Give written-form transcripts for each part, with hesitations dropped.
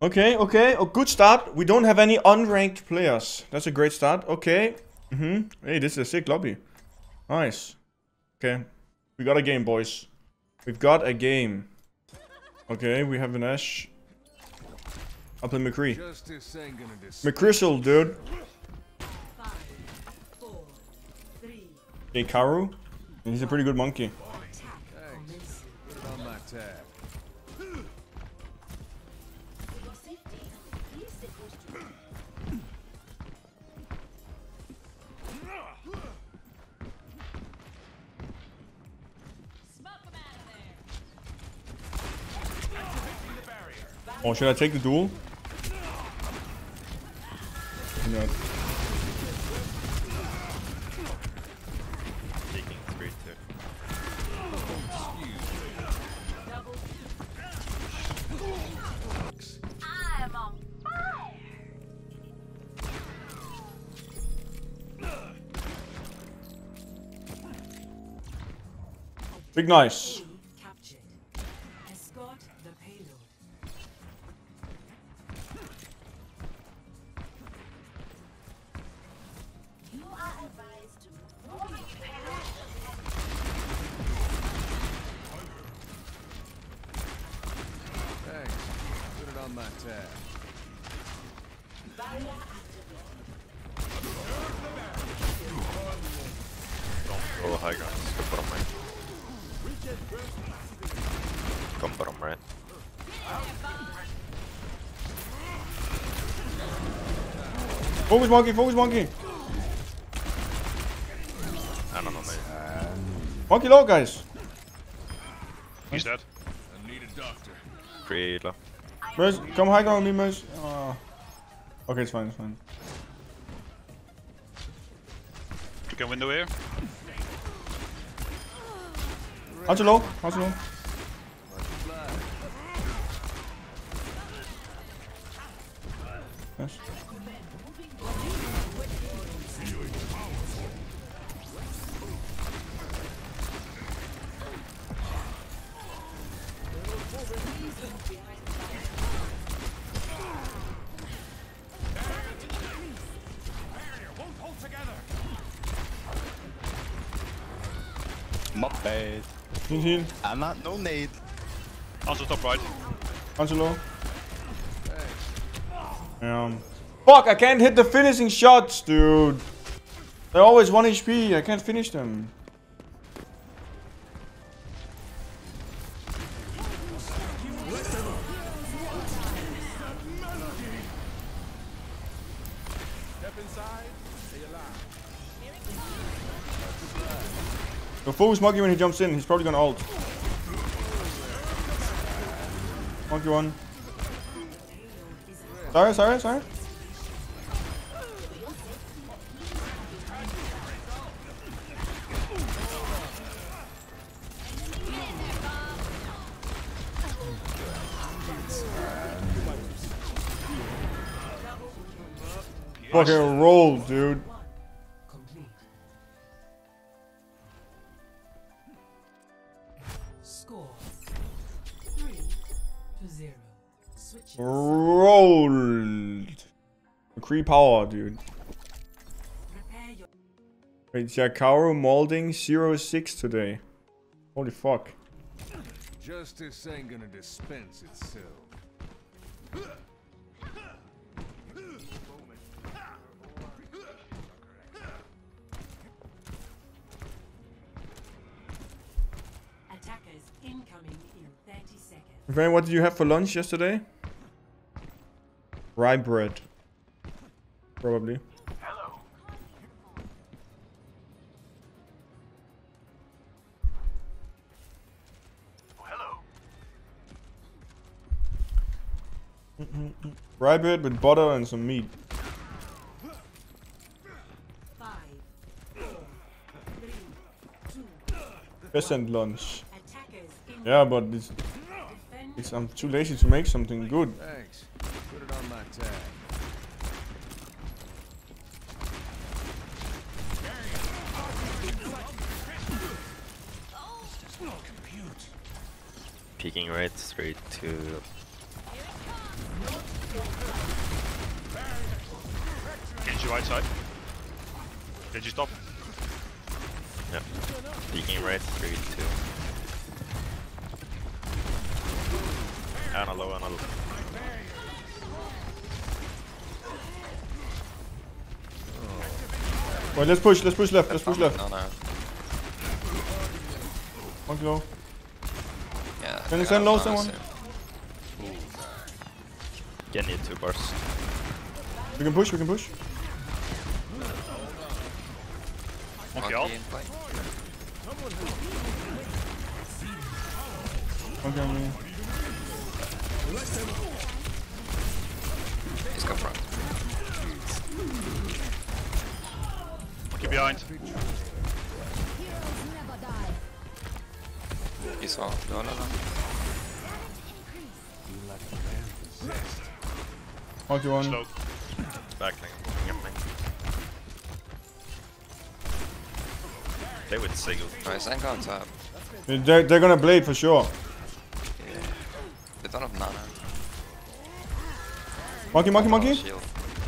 Okay, okay. Oh, good start. We don't have any unranked players. That's a great start. Okay. Hey, this is a sick lobby. Nice. Okay. We got a game, boys. We've got a game. Okay, we have an Ashe. I'll play McCree. McChrystal, dude. 5, 4, 3. Okay, Karu. He's a pretty good monkey. Attack commences. Put it on my tab. Oh, should I take the duel? No. Taking straight to. I'm on fire. Big nice. Captured. Escort the payload. You are advised to Thanks. Put it on my tab. Don't go high ground. Just go bottom right. Come bottom right. Focus monkey, focus monkey. I don't know, maybe. Monkey low, guys. He's dead. I need a doctor. Pretty low. Merz, come high ground with me, Merz. Okay, it's fine, it's fine. You can window here. How's it low? How's it low? Yes. My bad. Heal. I'm not no nade. Also top right. Angelo. Fuck, I can't hit the finishing shots, dude. They're always 1 HP. I can't finish them. Go focus Monkey when he jumps in. He's probably gonna ult. Monkey one. Sorry. Fucking roll, dude. complete. Score 3-0. Switches. Rolled. McCree power, dude. Prepare your Wait, Jakaru molding 06 today. Holy fuck. Justice ain't gonna dispense itself. attackers incoming in 30 seconds. Van, what did you have for lunch yesterday? Rye bread. Probably. Rye bread with butter and some meat. 5, 4, 3, 2. Peasant lunch. Attackers in Yeah, but defend. I'm too lazy to make something good. Thanks. Put it on my tab. Peeking right straight to Genji right side. Genji stop. Yeah. Peeking right, 3, 2. Ana low, Ana low. Wait, let's push left, let's push left. No, no. Monkey low. Yeah. Can you I send got low mana someone? soon. Genji 2 bars. We can push, we can push. Monkey out. Monkey in play. Okay, on me. He's got front. Monkey behind. He saw. No. Monkey one. Slow. Backling. They would Sigil. Nice, and on top. They're gonna blade for sure. Yeah. They don't have mana. Monkey. Shield.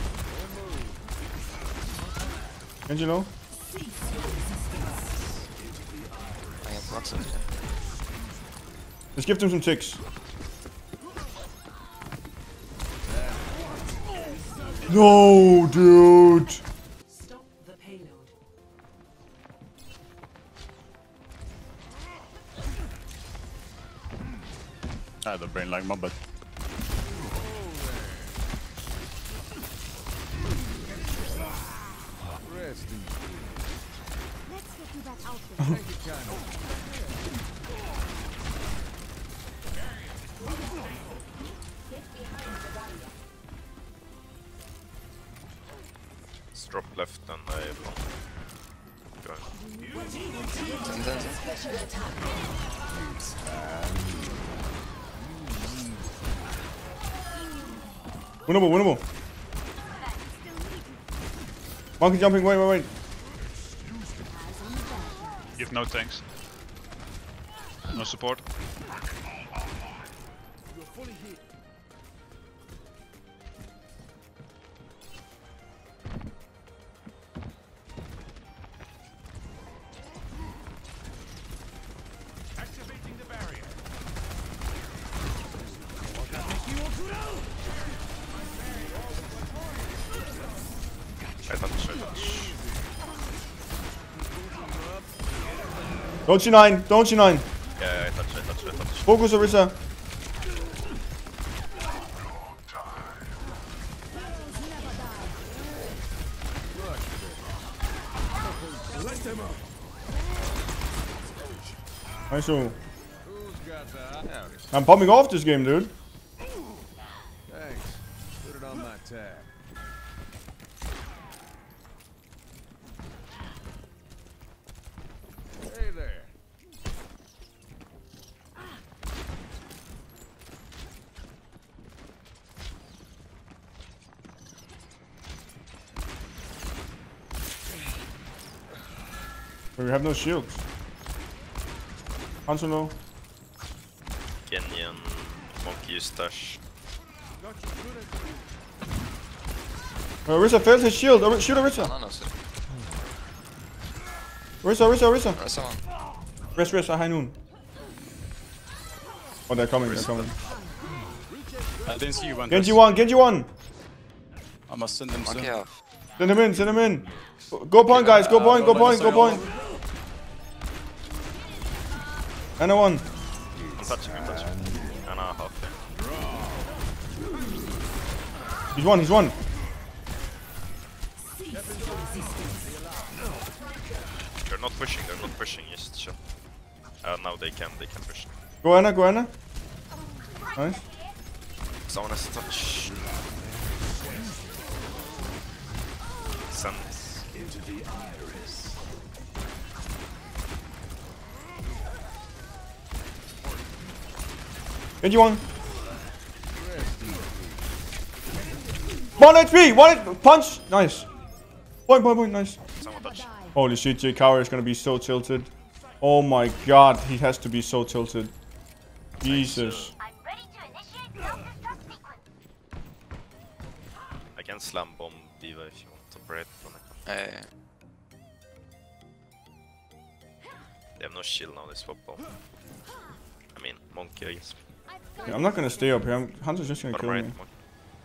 Genji low. I have blocks of it. Let's give them some ticks. No, dude. Stop the payload. I had a brain like my butt. Rest in Let's get you that outfit. Let's drop left and I go. Winnable. Monkey jumping, wait. You have no tanks. No support. activating the barrier. I touch. Don't you nine. Yeah, I touch. Focus, Orisa. Nice. Who's got that? I'm popping off this game, dude. Thanks. Put it on my tab. Hey there. We have no shields. Hanzo low. Kenyan, Monkey Stash. Orisa failed his shield. Shoot Orisa. No, so. Orisa. There's someone. Rest, high noon. Oh, they're coming. I didn't see you one. Genji one. I must send them soon. Monkey off. Send him in. Go point, guys. Go point. And a one. I'm touching. Ana half. He's one. They're not pushing, just chill. Now they can push. Go Anna. Nice. Someone has to touch. Sense. Genji one. 1 HP. 1 punch. Nice. Point. Nice. Someone touch. Holy shit, Jay Cower is gonna be so tilted. Oh my god, he has to be so tilted. Jesus. I'm ready to initiate self-destruct sequence. slam bomb Diva if you want to break on it. They have no shield now, they swap bomb. I mean, Monkey, I guess. Yeah, I'm not gonna stay up here. Hunter's just gonna Bottom kill right, me. Monkey.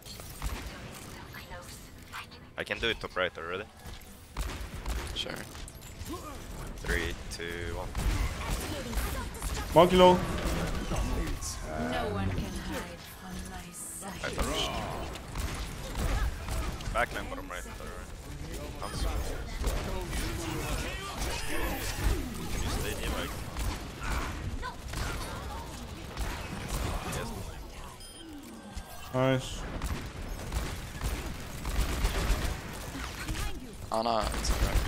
I can do it top right already. Sure. 3, 2, 1. Monkey low. No one can hide from my sight. I touched. Backline bottom right. Hanzo. Can you stay near Mike? Yes. Nice. Ana, it's alright.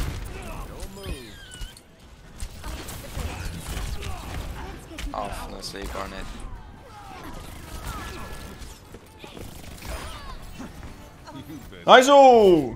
Off, no sleep, Barnet. Nice! Oh!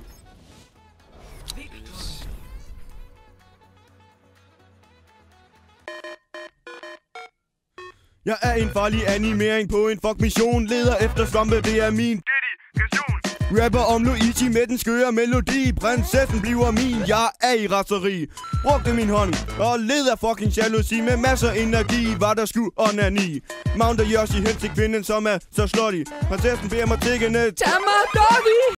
Jeg er en farlig animering på en fuck mission. Leder efter svampe, det er min rapper om Luigi med den skøre melodi. Prinsessen bliver min, jeg er i raseri. Brugte min hånd og led af fucking jalousi. Med masser af energi var der sku onani. Mounter Yoshi hen til kvinden som er så slutty. Prinsessen beder mig tiggende. Tag mig, doggy!